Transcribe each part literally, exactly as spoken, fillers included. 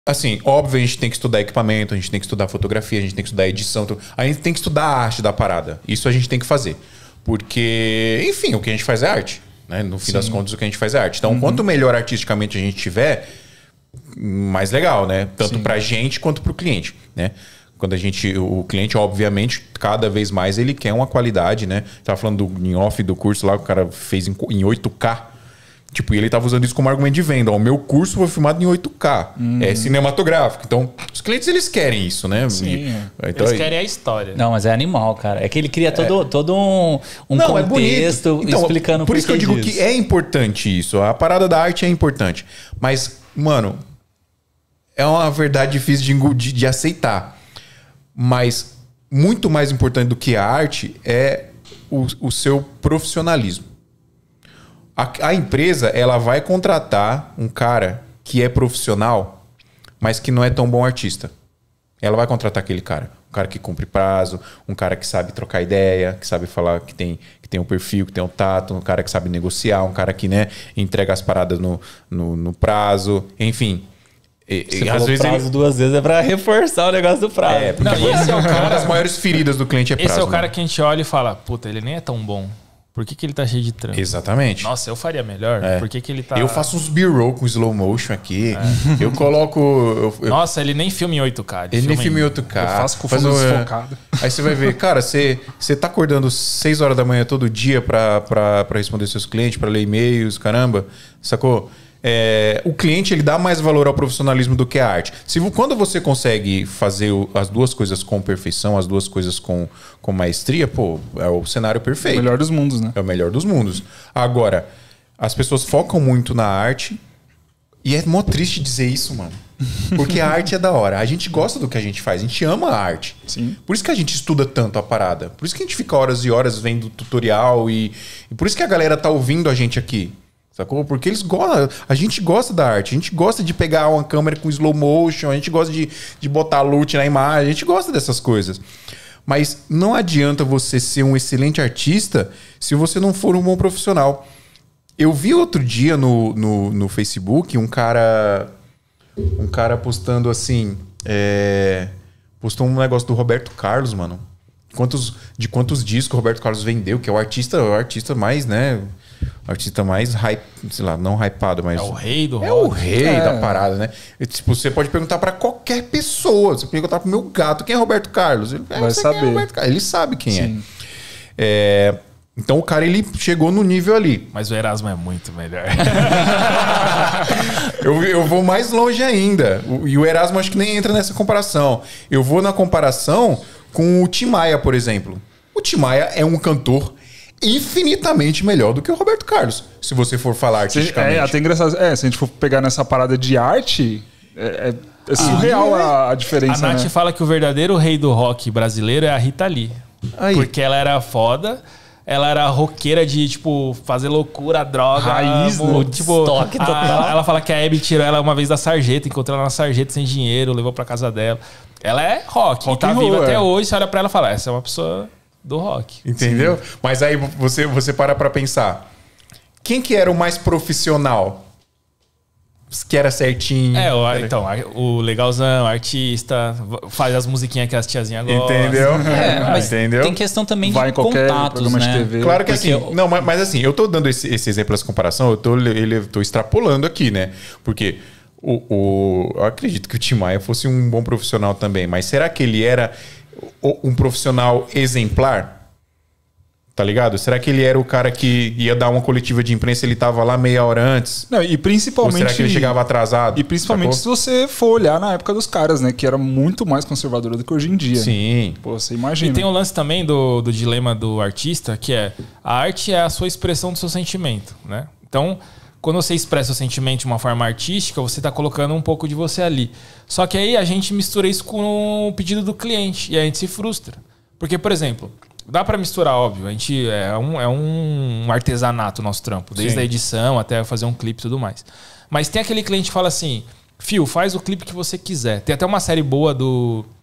Assim, óbvio, a gente tem que estudar equipamento, a gente tem que estudar fotografia, a gente tem que estudar edição, tudo. A gente tem que estudar a arte da parada. Isso a gente tem que fazer. Porque, enfim, o que a gente faz é arte. Né? No fim Sim. das contas, o que a gente faz é arte. Então, uhum. quanto melhor artisticamente a gente tiver, mais legal, né? Tanto Sim. pra gente quanto pro cliente, né? Quando a gente, o cliente, obviamente, cada vez mais ele quer uma qualidade, né? Tava falando do, em off do curso lá, que o cara fez em, em oito K. Tipo, e ele tava usando isso como argumento de venda. Ó, o meu curso foi filmado em oito K. Uhum. É cinematográfico. Então, os clientes, eles querem isso, né? Sim. E, então, eles querem a história. Não, mas é animal, cara. É que ele cria todo, é. todo um, um Não, contexto é então, explicando por isso que eu digo disso. Que é importante isso. A parada da arte é importante. Mas, mano, é uma verdade difícil de, de, de aceitar. Mas muito mais importante do que a arte é o, o seu profissionalismo. A, a empresa, ela vai contratar um cara que é profissional, mas que não é tão bom artista. Ela vai contratar aquele cara. Um cara que cumpre prazo, um cara que sabe trocar ideia, que sabe falar, que tem, que tem um perfil, que tem um tato, um cara que sabe negociar, um cara que, né, entrega as paradas no, no, no prazo, enfim. E, Você e, às vezes prazo ele... duas vezes é pra reforçar o negócio do prazo. É, porque não, esse é o cara, uma das maiores feridas do cliente é prazo. Esse é o cara né? que a gente olha e fala, puta, ele nem é tão bom. Por que, que ele tá cheio de trampo? Exatamente. Nossa, eu faria melhor. É. Por que, que ele tá... Eu faço uns B-roll com slow motion aqui. É. Eu coloco... Eu, eu... Nossa, ele nem filma em oito K. Ele, ele nem filma em oito K. Eu faço com fundo desfocado. Aí você vai ver, cara, você, você tá acordando seis horas da manhã todo dia pra, pra, pra responder seus clientes, pra ler e-mails, caramba, sacou? É, o cliente ele dá mais valor ao profissionalismo do que à arte. Se, quando você consegue fazer o, as duas coisas com perfeição, as duas coisas com, com maestria, pô, é o cenário perfeito. É o melhor dos mundos, né? É o melhor dos mundos. Agora, as pessoas focam muito na arte e é mó triste dizer isso, mano. Porque a arte é da hora. A gente gosta do que a gente faz, a gente ama a arte. Sim. Por isso que a gente estuda tanto a parada. Por isso que a gente fica horas e horas vendo tutorial e, e por isso que a galera tá ouvindo a gente aqui. Sacou? Porque eles gostam, a gente gosta da arte, a gente gosta de pegar uma câmera com slow motion, a gente gosta de, de botar loot na imagem, a gente gosta dessas coisas. Mas não adianta você ser um excelente artista se você não for um bom profissional. Eu vi outro dia no, no, no Facebook um cara, um cara postando assim, é, postou um negócio do Roberto Carlos, mano. Quantos, de quantos discos o Roberto Carlos vendeu, que é o artista, o artista mais, né... O artista mais hype, sei lá, não hypado, mas... É o rei do rock. É o rei é. da parada, né? E, tipo, você pode perguntar pra qualquer pessoa. Você pode perguntar pro meu gato, quem é Roberto Carlos? Ele vai saber. Quem é Roberto Carlos. Ele sabe quem Sim. é. é. Então o cara, ele chegou no nível ali. Mas o Erasmo é muito melhor. eu, eu vou mais longe ainda. O, e o Erasmo acho que nem entra nessa comparação. Eu vou na comparação com o Tim Maia, por exemplo. O Tim Maia é um cantor infinitamente melhor do que o Roberto Carlos, se você for falar artisticamente. É, até engraçado. É, se a gente for pegar nessa parada de arte, é, é surreal ah, a, a diferença. A Nath né? fala que o verdadeiro rei do rock brasileiro é a Rita Lee. Aí. Porque ela era foda, ela era roqueira de, tipo, fazer loucura, droga. Raiz, mo, tipo, estoque a, total. Ela fala que a Abby tirou ela uma vez da sarjeta, encontrou ela na sarjeta sem dinheiro, levou pra casa dela. Ela é rock, rock e tá viva até hoje. Você olha pra ela e fala, essa é uma pessoa... do rock. Entendeu? Sim. Mas aí você, você para pra pensar. Quem que era o mais profissional? Que era certinho. É, o, então, o legalzão, artista, faz as musiquinhas que as tiazinhas gostam. Entendeu? É, mas Entendeu? tem questão também Vai de em qualquer contatos, né? de T V. Claro que Porque assim... eu... Não, mas, mas assim, eu tô dando esse, esse exemplo, essa comparação, eu tô, ele, eu tô extrapolando aqui, né? Porque o, o, eu acredito que o Tim Maia fosse um bom profissional também, mas será que ele era um profissional exemplar? Tá ligado? Será que ele era o cara que ia dar uma coletiva de imprensa e ele tava lá meia hora antes? Não, e principalmente... Ou será que ele chegava atrasado? E principalmente sacou? Se você for olhar na época dos caras, né? Que era muito mais conservadora do que hoje em dia. Sim. Pô, você imagina. E tem um lance também do, do dilema do artista, que é... A arte é a sua expressão do seu sentimento, né? Então, quando você expressa o sentimento de uma forma artística, você tá colocando um pouco de você ali. Só que aí a gente mistura isso com o pedido do cliente. E a gente se frustra. Porque, por exemplo... Dá pra misturar, óbvio. A gente é um, é um artesanato o nosso trampo. Desde Sim. a edição até fazer um clipe e tudo mais. Mas tem aquele cliente que fala assim... Fio, faz o clipe que você quiser. Tem até uma série boa do,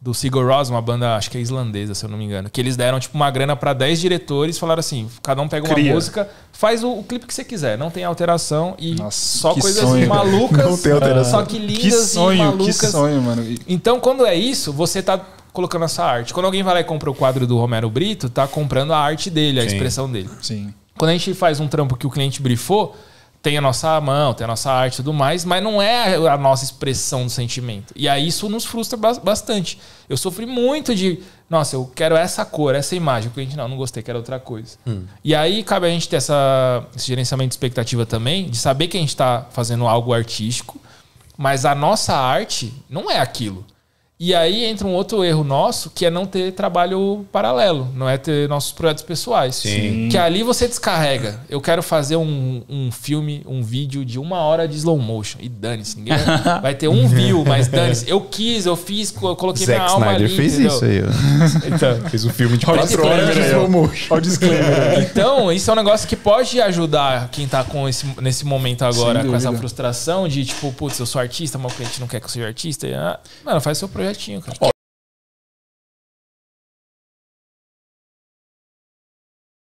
do Sigur Rós, uma banda, acho que é islandesa, se eu não me engano. Que eles deram, tipo, uma grana pra dez diretores, falaram assim, cada um pega uma Cria. música, faz o, o clipe que você quiser, não tem alteração e Nossa, só que coisas sonho. malucas, Não tem alteração. só que lindas Que sonho, e malucas. que sonho, mano. E- Então, quando é isso, você tá colocando essa arte. Quando alguém vai lá e compra o quadro do Romero Brito, tá comprando a arte dele, a Sim. expressão dele. Sim. Quando a gente faz um trampo que o cliente brifou, tem a nossa mão, tem a nossa arte e tudo mais, mas não é a nossa expressão do sentimento. E aí isso nos frustra ba- bastante. Eu sofri muito de, nossa, eu quero essa cor, essa imagem. O cliente, não, não gostei, quero outra coisa. Hum. E aí cabe a gente ter essa, esse gerenciamento de expectativa também, de saber que a gente está fazendo algo artístico, mas a nossa arte não é aquilo. E aí entra um outro erro nosso, que é não ter trabalho paralelo, não é ter nossos projetos pessoais. Sim. Que ali você descarrega. Eu quero fazer um, um filme, um vídeo de uma hora de slow motion. E dane-se, ninguém vai, vai ter um view, mas dane-se. Eu quis, eu fiz, eu coloquei Zack minha alma Snyder ali. fez entendeu? isso aí, ó. Então, Fez um filme de Olha o quatro horas de disclaimer aí, slow ó. motion. Olha o disclaimer. então, isso é um negócio que pode ajudar quem tá com esse, nesse momento agora, Sem com essa dúvida. frustração de tipo, putz, eu sou artista, mas o cliente não quer que eu seja artista. E, ah, mano, faz seu projetinho, cara. Ó,